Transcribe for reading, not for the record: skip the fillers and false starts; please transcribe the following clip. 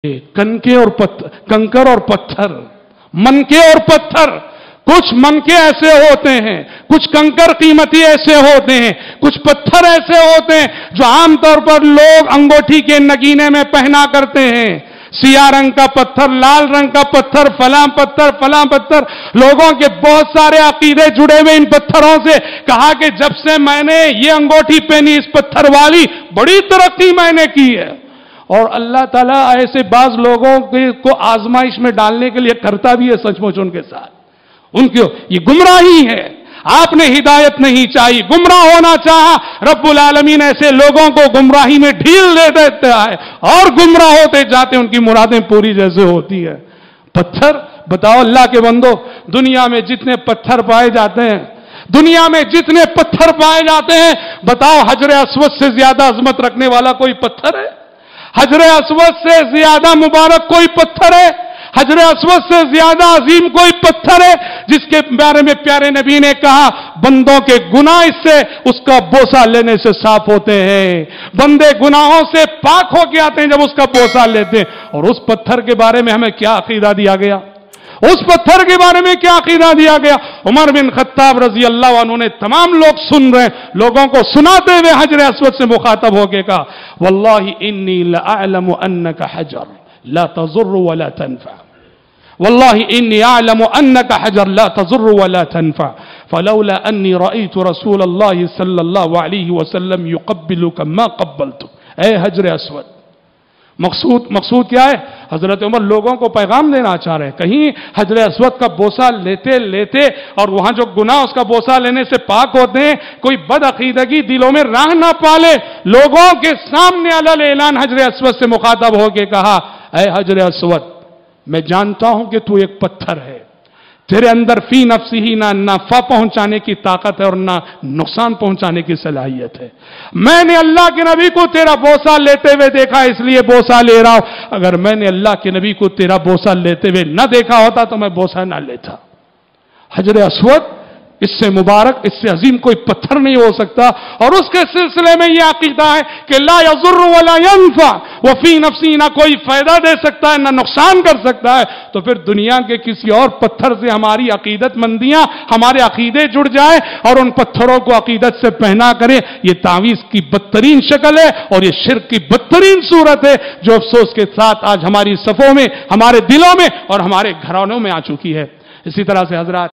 कनके और पत्थर, कंकर और पत्थर, मनके और पत्थर। कुछ मनके ऐसे होते हैं, कुछ कंकर कीमती ऐसे होते हैं, कुछ पत्थर ऐसे होते हैं जो आमतौर पर लोग अंगूठी के नगीने में पहना करते हैं। सिया रंग का पत्थर, लाल रंग का पत्थर, फलां पत्थर, फलां पत्थर। लोगों के बहुत सारे अकीदे जुड़े हुए इन पत्थरों से। कहा कि जब से मैंने ये अंगूठी पहनी इस पत्थर वाली, बड़ी तरक्की मैंने की है। और अल्लाह ताला ऐसे बाज लोगों को आजमाइश में डालने के लिए करता भी है सचमुच उनके साथ। उनको ये गुमराही है, आपने हिदायत नहीं चाहिए, गुमराह होना चाहा, रब्बुल आलमीन ऐसे लोगों को गुमराही में ढील दे देता है और गुमराह होते जाते उनकी मुरादें पूरी जैसे होती है। पत्थर, बताओ अल्लाह के बंदो, दुनिया में जितने पत्थर पाए जाते हैं, दुनिया में जितने पत्थर पाए जाते हैं, बताओ हजर अस्वद से ज्यादा अजमत रखने वाला कोई पत्थर है? हजर अस्वद से ज्यादा मुबारक कोई पत्थर है? हजर अस्वद से ज्यादा अजीम कोई पत्थर है? जिसके बारे में प्यारे नबी ने कहा, बंदों के गुनाह इससे उसका बोसा लेने से साफ होते हैं। बंदे गुनाहों से पाक होके आते हैं जब उसका बोसा लेते हैं। और उस पत्थर के बारे में हमें क्या अकीदा दिया गया? उस पत्थर के बारे में क्या अकीदा दिया गया? उमर बिन खत्ताब रजी अल्लाह अन्हु ने, तमाम लोग सुन रहे, लोगों को सुनाते हुए हजर अस्वद से मुखातब होके कहा, वल्लाहि इन्नी लअअलमु अन्नका हजर ला तज़ुर्रु वला तनफ़अ, वल्लाहि इन्नी अअलमु अन्नका हजर ला तज़ुर्रु वला तनफ़अ, फलौला अन्नी रअयतु रसूलल्लाहि सल्लल्लाहु अलैहि वसल्लम युक़ब्बिलुका मा क़ब्बलतु। ऐ हजर अस्वद, मकसूद क्या है? हजरत उमर लोगों को पैगाम देना चाह रहे हैं, कहीं हजर अस्वद का बोसा लेते लेते और वहां जो गुनाह उसका बोसा लेने से पाक होते हैं, कोई बदअकीदगी दिलों में राह ना पाले। लोगों के सामने अलल ऐलान हजर अस्वद से मुखातब होके कहा, ऐ हजर अस्वद, मैं जानता हूं कि तू एक पत्थर है, तेरे अंदर फी नफ्सी ही ना नफा पहुंचाने की ताकत है और ना नुकसान पहुंचाने की सलाहियत है। मैंने अल्लाह के नबी को तेरा बोसा लेते हुए देखा, इसलिए बोसा ले रहा हूं। अगर मैंने अल्लाह के नबी को तेरा बोसा लेते हुए न देखा होता तो मैं बोसा ना लेता। हजर अस्वद, इससे मुबारक, इससे अजीम कोई पत्थर नहीं हो सकता। और उसके सिलसिले में यह अकीदा है कि ला यज़ुर्रु वला यनफ़अ, वो फी नफ्सी, ना कोई फायदा दे सकता है ना नुकसान कर सकता है। तो फिर दुनिया के किसी और पत्थर से हमारी अकीदतमंदियां, हमारे अकीदे जुड़ जाए और उन पत्थरों को अकीदत से पहना करें, ये तावीज़ की बदतरीन शक्ल है और ये शिर्क की बदतरीन सूरत है, जो अफसोस के साथ आज हमारी सफ़ों में, हमारे दिलों में और हमारे घरानों में आ चुकी है। इसी तरह से हजरात,